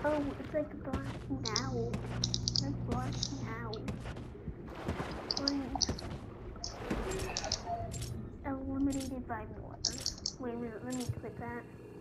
Oh, it's like a black owl. Like black owl. Please. Eliminated by water. Wait a minute, let me click that.